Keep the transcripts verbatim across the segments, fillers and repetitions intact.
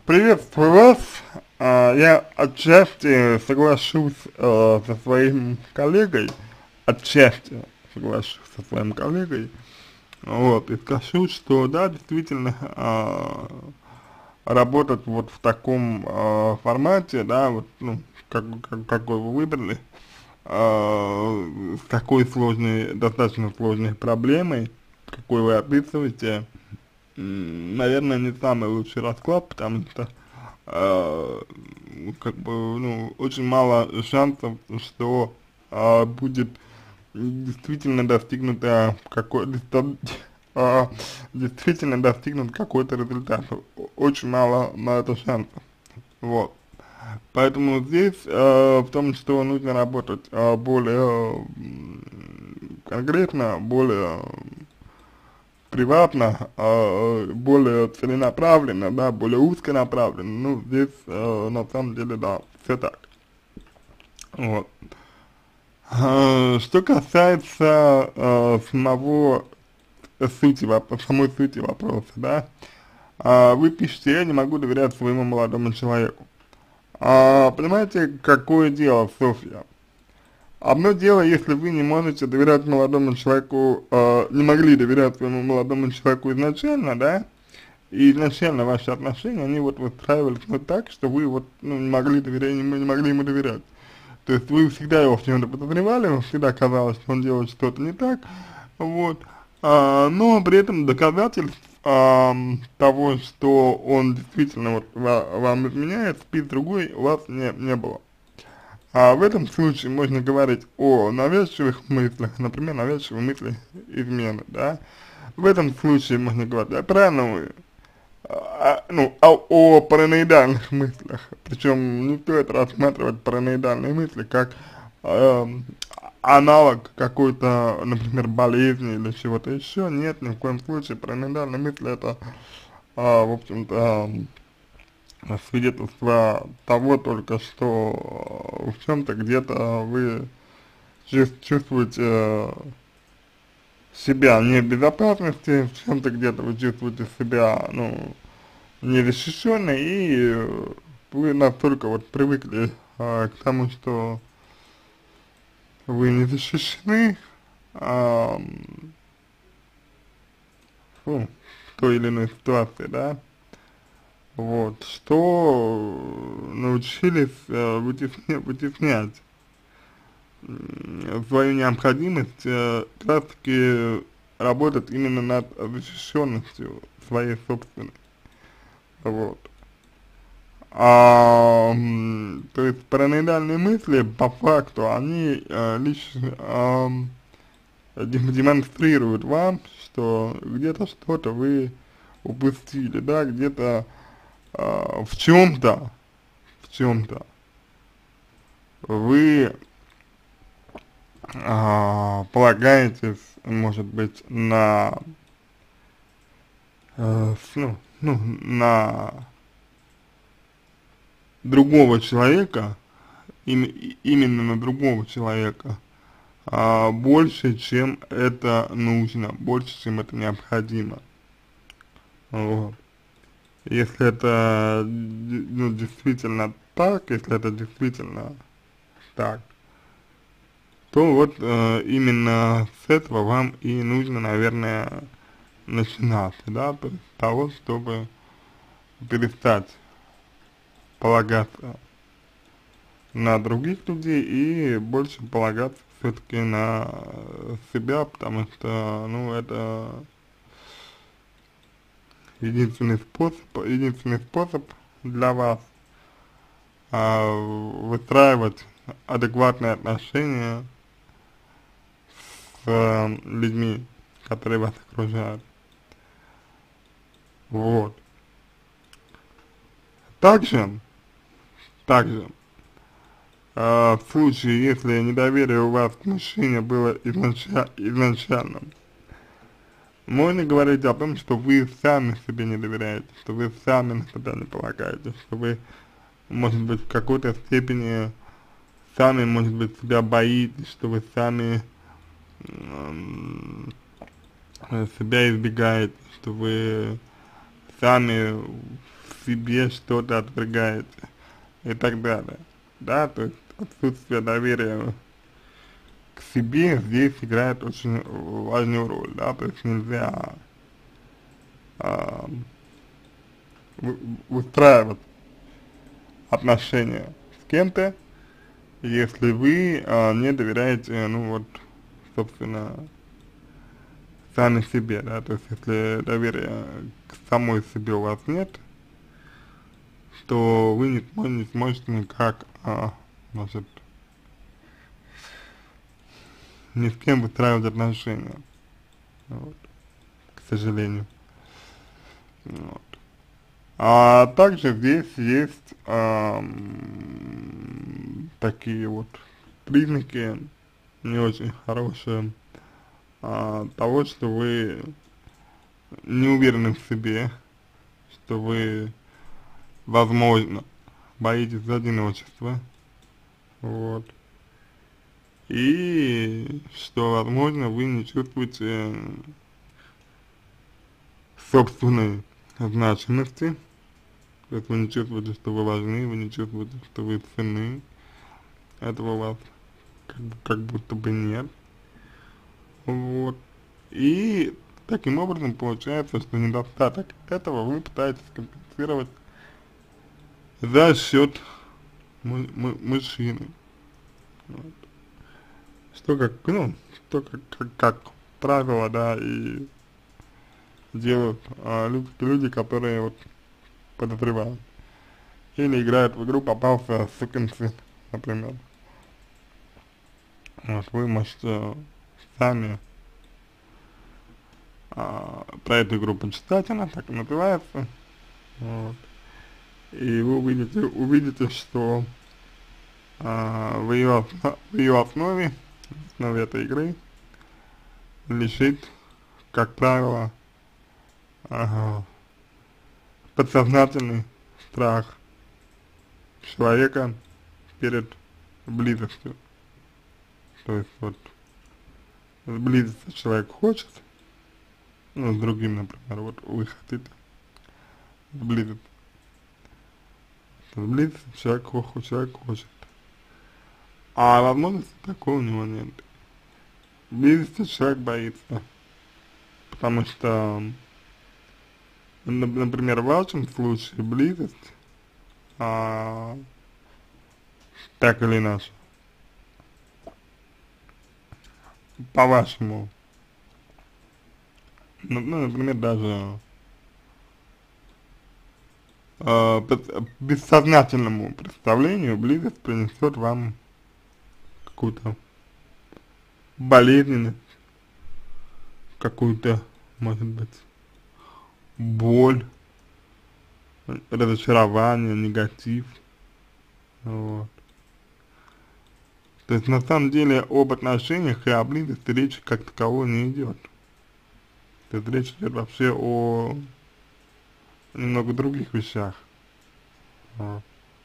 Приветствую вас. А, Я отчасти соглашусь э, со своим коллегой, отчасти соглашусь со своим коллегой, вот, и скажу, что да, действительно, а, работать вот в таком а, формате, да, вот, ну, как, как, какой вы выбрали, а, с такой сложной, достаточно сложной проблемой, какой вы описываете, м, наверное, не самый лучший расклад, потому что э, как бы, ну, очень мало шансов, что э, будет действительно достигнуто какой э, действительно достигнут какой-то результат. Очень мало на это шансов. Вот. Поэтому здесь э, в том, что нужно работать э, более м, конкретно, более приватно, а, более целенаправленно, да, более узконаправленно, ну, здесь, э, на самом деле, да, все так, вот. А, что касается, э, самого сути, воп- самой сути вопроса, да, а, вы пишете: я не могу доверять своему молодому человеку. А, понимаете, какое дело, Софья? Одно дело, если вы не можете доверять молодому человеку, э, не могли доверять своему молодому человеку изначально, да, и изначально ваши отношения, они вот выстраивались вот так, что вы вот, ну, не могли доверять, не, не могли ему доверять. То есть вы всегда его в чем-то подозревали, вам всегда казалось, что он делает что-то не так, вот, а, но при этом доказательств а, того, что он действительно вот ва- вам изменяет, спит другой, у вас не, не было. А в этом случае можно говорить о навязчивых мыслях, например, навязчивые мысли измены, да. В этом случае можно говорить, да, правильно вы, а, ну, о, о параноидальных мыслях. Причем не стоит рассматривать параноидальные мысли как э, аналог какой-то, например, болезни или чего-то еще. Нет, ни в коем случае. Параноидальные мысли — это, а, в общем-то, а, свидетельство того только, что в чем-то где-то вы чувс- чувствуете э, себя не в безопасности, в чем-то где-то вы чувствуете себя, ну, незащищенной, и э, вы настолько вот привыкли а, к тому, что вы не защищены, а, ну, в той или иной ситуации, да, вот, что научились э, вытесня- вытеснять м, свою необходимость э, как раз таки работать именно над защищенностью своей собственной, вот. А, м, то есть параноидальные мысли, по факту, они э, лишь ам, дем- демонстрируют вам, что где-то что-то вы упустили, да, где-то а, в чем-то, в чем-то вы а, полагаетесь, может быть, на, э, с- ну, ну, на другого человека, им- именно на другого человека, а, больше, чем это нужно, больше, чем это необходимо. Вот. Если это д- ну, действительно так, если это действительно так, то вот э, именно с этого вам и нужно, наверное, начинать, да, то есть с того, чтобы перестать полагаться на других людей и больше полагаться все-таки на э, себя, потому что, ну, это единственный способ, единственный способ для вас а, выстраивать адекватные отношения с э, людьми, которые вас окружают. Вот. Также, также, а, в случае, если недоверие у вас к мужчине было изнача изначальным, можно говорить о том, что вы сами себе не доверяете, что вы сами на себя не полагаете, что вы, может быть, в какой-то степени сами, может быть, себя боитесь, что вы сами м, себя избегаете, что вы сами себе что-то отвергаете и так далее, да, то есть отсутствие доверия к себе здесь играет очень важную роль, да, то есть нельзя а, вы- выстраивать отношения с кем-то, если вы а, не доверяете, ну вот, собственно, сами себе, да, то есть если доверия к самой себе у вас нет, то вы не, смо- не сможете никак, а, значит, ни с кем выстраивать отношения, вот, к сожалению. Вот. А также здесь есть ам, такие вот признаки не очень хорошие а, того, что вы не уверены в себе, что вы, возможно, боитесь одиночества, вот, и что, возможно, вы не чувствуете собственной значимости, то есть вы не чувствуете, что вы важны, вы не чувствуете, что вы ценны, этого у вас как, бы- как будто бы нет, вот, и таким образом получается, что недостаток этого вы пытаетесь компенсировать за счет мы, мы, мужчины, вот. Что как, ну, что как, как, как правило, да, и делают а, люди, люди, которые вот подозревают. Или играют в игру «Попался сукин сын», например. Вот, вы можете сами а, про эту игру почитать, она так и называется. Вот. И вы увидите, увидите, что а, в, ее, в ее основе, в основе этой игры лежит, как правило, ага, подсознательный страх человека перед близостью. То есть вот сблизиться человек хочет, ну, с другим, например, вот вы хотите сблизиться, сблизиться человек, хо- человек хочет, а возможности такой у него нет. Близости человек боится, потому что, нап- например, в вашем случае близость, а, так или иначе, по-вашему, ну, ну, например, даже э, бес- бессознательному представлению близость принесет вам какую-то болезненность, какую-то, может быть, боль, разочарование, негатив, вот. То есть на самом деле об отношениях и о близости речи как таковой не идет. То есть речь идет вообще о немного других вещах. Вот.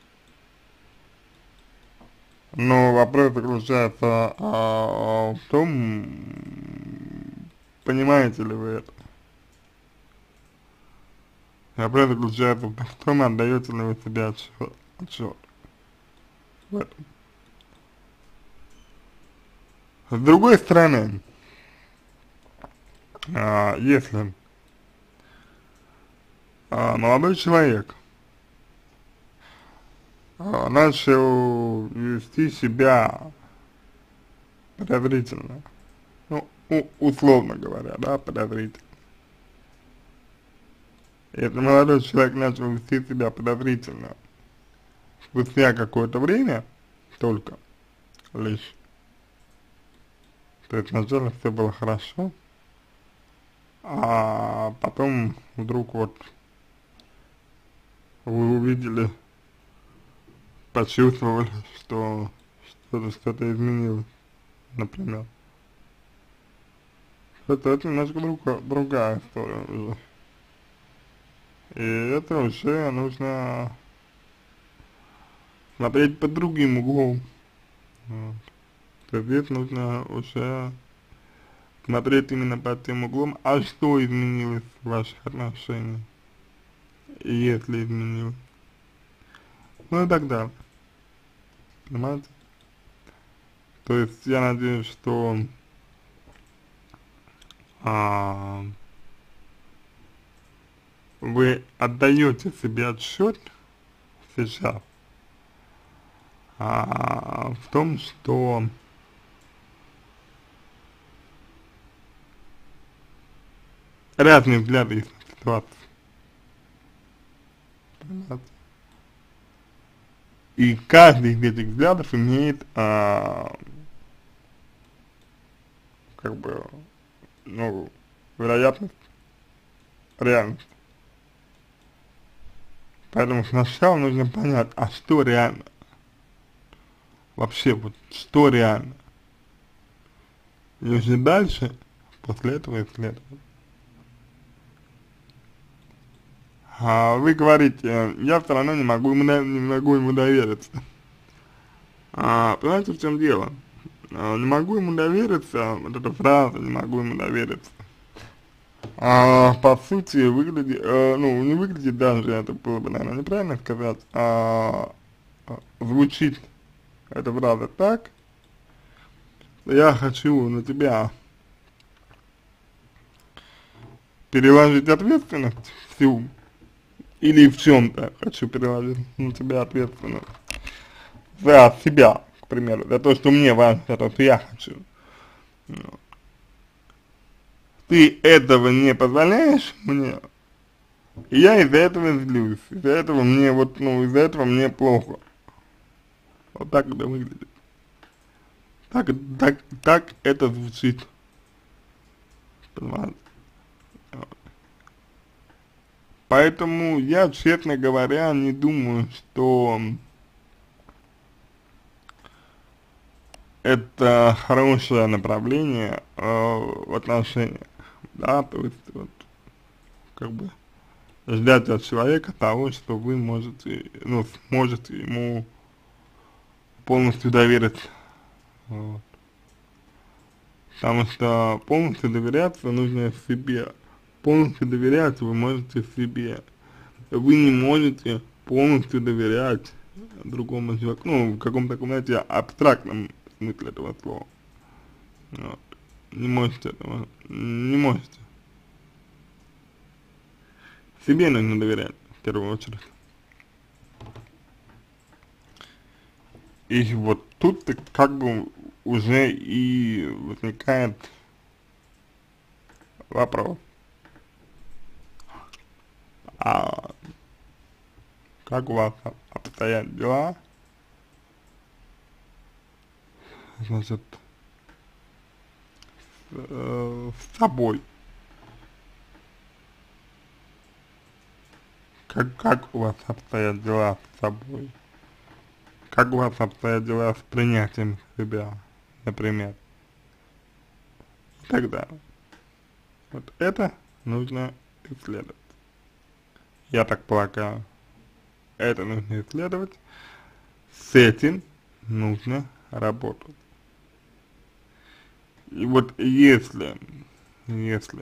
Но вопрос заключается а, в том, понимаете ли вы это. Вопрос заключается в том, отдаете ли вы себе отчет, отчет в этом. С другой стороны, а, если а, молодой человек а, начал вести себя подозрительно, ну, у- условно говоря, да, подозрительно. Если молодой человек начал вести себя подозрительно спустя какое-то время только лишь, то есть сначала все было хорошо, а потом вдруг вот вы увидели, почувствовали, что что-то что-то изменилось, например. Это, это немножко друга, другая история уже. И это уже нужно смотреть под другим углом. Вот. То есть здесь нужно уже смотреть именно под тем углом, а что изменилось в ваших отношениях. если изменилось. Ну и так далее. Понимаете? То есть я надеюсь, что а, вы отдаете себе отсчет сейчас а, в том, что разные взгляды есть на ситуацию. Понимаете? И каждый из этих взглядов имеет, а, как бы, ну, вероятность реальности. Поэтому сначала нужно понять, а что реально? Вообще, вот, что реально? И уже дальше, после этого исследовать. А вы говорите, я все равно не могу ему, не могу ему довериться. А, понимаете, в чем дело? А, не могу ему довериться, вот эта фраза, не могу ему довериться. А, по сути, выглядит, э, ну, не выглядит даже, это было бы, наверное, неправильно сказать, а, а звучит эта фраза так: я хочу на тебя переложить ответственность всю, или в чем-то хочу переложить на тебя ответственность за себя, к примеру, за то, что мне важно, за то, что я хочу. Ты этого не позволяешь мне, и я из-за этого злюсь, из-за этого мне вот, ну, из-за этого мне плохо. Вот так это выглядит. Так, так, так это звучит. Понимаете? Поэтому я, честно говоря, не думаю, что это хорошее направление э, в отношениях, да, то есть вот, как бы, ждать от человека того, что вы можете, ну, сможете ему полностью довериться, вот. Потому что полностью доверяться нужно себе, полностью доверять вы можете себе, вы не можете полностью доверять другому человеку, ну, в каком-то таком, знаете, абстрактном смысле этого слова, вот. Не можете этого, не можете. Себе нужно доверять, в первую очередь. И вот тут как бы уже и возникает вопрос, а как у вас обстоят дела, значит, э, с собой? Как, как у вас обстоят дела с собой? Как у вас обстоят дела с принятием себя, например? И так далее. Вот это нужно исследовать. Я так полагаю, это нужно исследовать. С этим нужно работать. И вот если, если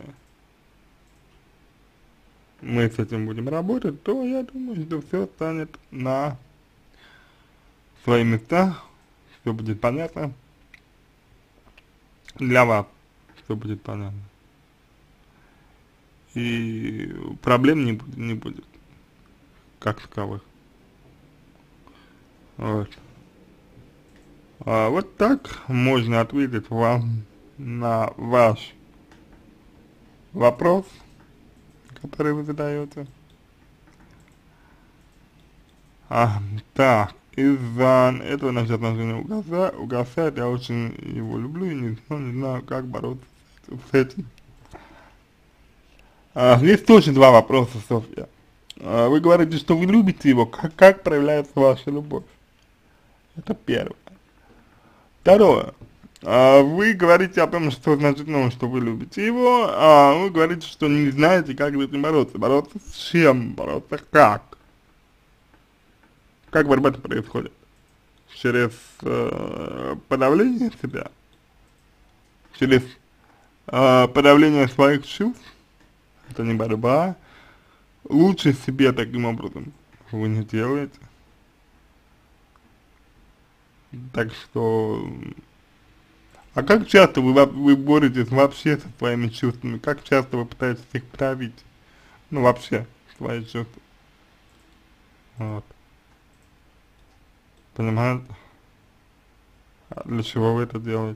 мы с этим будем работать, то я думаю, что все станет на свои места, все будет понятно, для вас все будет понятно, и проблем не будет, не будет, как таковых. Вот. А вот так можно ответить вам на ваш вопрос, который вы задаете. А, так. Из-за этого наши отношения угасают, угасают, я очень его люблю и не знаю, не знаю, как бороться с этим. А, здесь тоже два вопроса, Софья. А, вы говорите, что вы любите его, как, как проявляется ваша любовь? Это первое. Второе. А, вы говорите о том, что значит, ну, что вы любите его, а вы говорите, что не знаете, как с этим бороться. Бороться с чем? Бороться как? Как борьба-то происходит? Через э, подавление себя? Через э, подавление своих чувств? Это не борьба. лучше себе таким образом вы не делаете. Так что, а как часто вы, во- вы боретесь вообще со своими чувствами? Как часто вы пытаетесь их править? Ну, вообще, свои чувства. Вот. Понимаете? А для чего вы это делаете?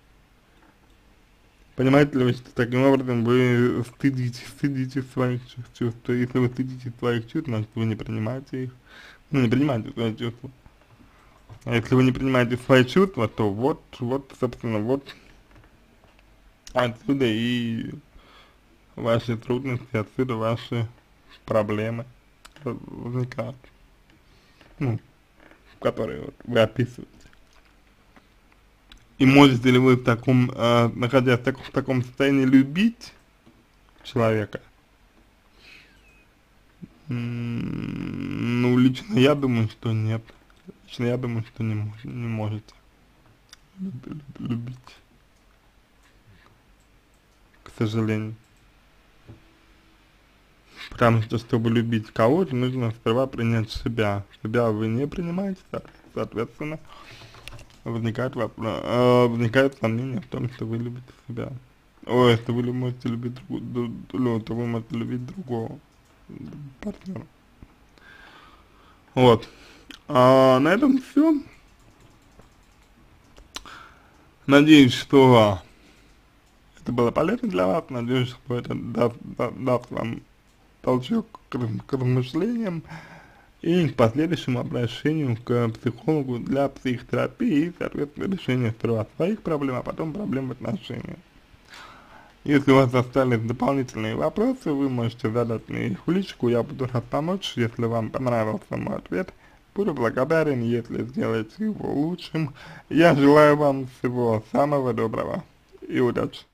Понимаете ли вы, что таким образом вы стыдите, стыдите своих чувств, чувств? Если вы стыдите своих чувств, значит вы не принимаете их. Ну, не принимаете свои чувства. А если вы не принимаете свои чувства, то вот, вот, собственно, вот отсюда и ваши трудности, отсюда ваши проблемы возникают, ну, которые вот вы описываете. И можете ли вы в таком, э, находясь в таком, в таком состоянии, любить человека? М, Ну, лично я думаю, что нет. Лично я думаю, что не, мож, не можете люб- любить, к сожалению. Потому что, чтобы любить кого-то, нужно сперва принять себя. Себя вы не принимаете, со- соответственно, возникает вопрос, э, возникает сомнение в том, что вы любите себя. Ой, что вы лю- можете любить другого, ну, то вы можете любить другого партнера. Вот. А на этом все. Надеюсь, что это было полезно для вас. Надеюсь, что это даст, да- даст вам толчок к, раз- к размышлениям и к последующему обращению к психологу для психотерапии и, соответственно, решения сперва своих проблем, а потом проблем в отношениях. Если у вас остались дополнительные вопросы, вы можете задать мне их в личку, я буду рад помочь. Если вам понравился мой ответ, буду благодарен, если сделаете его лучшим. Я желаю вам всего самого доброго и удачи.